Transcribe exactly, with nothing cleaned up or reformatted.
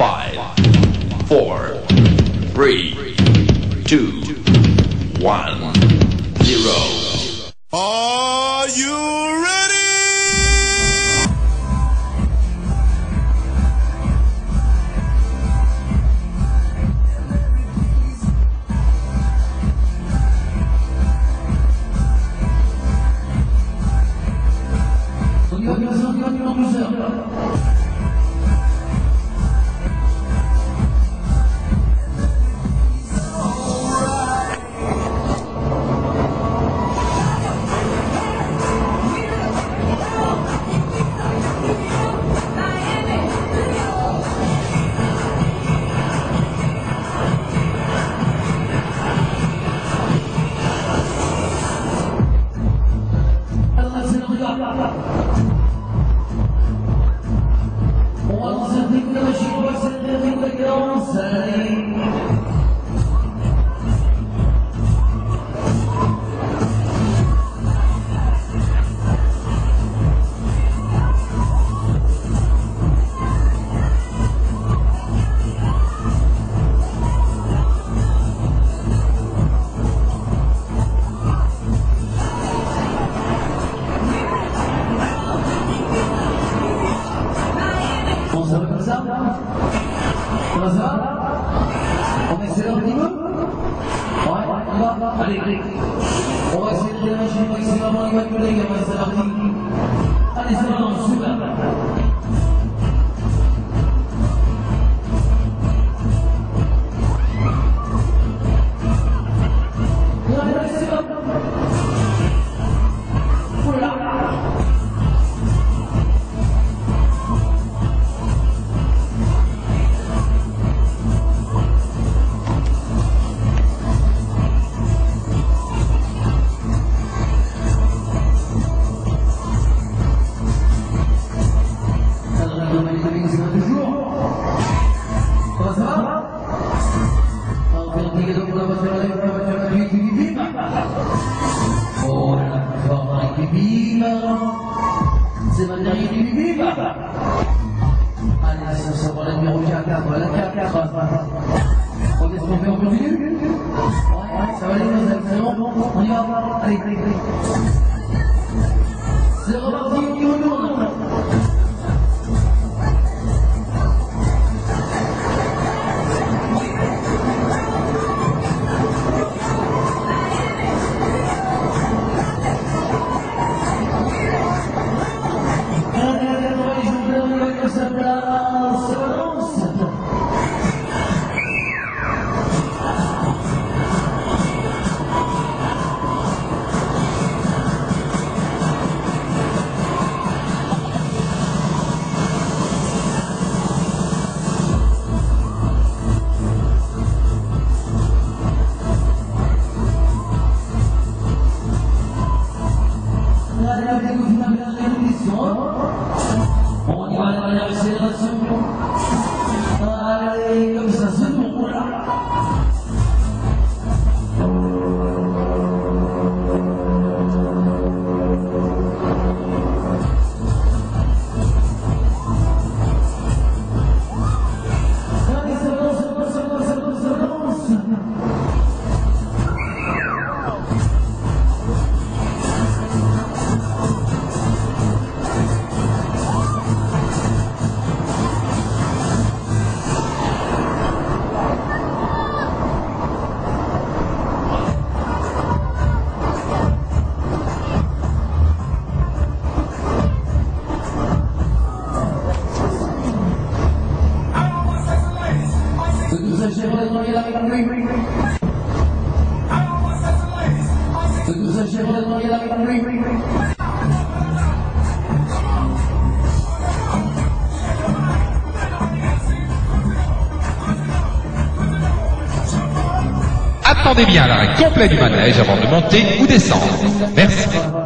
Five, four, three, two, one, zero. Are you ready? On accélère un petit peu. Ouais, on va. Allez, allez. On va accélérer la machine, on va accélérer les voitures, les gamins, c'est parti. Allez, c'est bon, super. C'est ma dernière du bim. Allez, ça sera la numéro quatre, la quatre. On est trompé, on continue. Ouais, ça va aller, c'est bon, on y va. Allez, allez, allez. C'est reparti, on y retourne. On y va à la dernière accélération. Allez, comme ça, c'est bon, là. Allez, ça avance, ça avance, ça avance, ça avance, ça avance. Attendez bien l'arrêt complet du manège avant de monter ou descendre. Merci.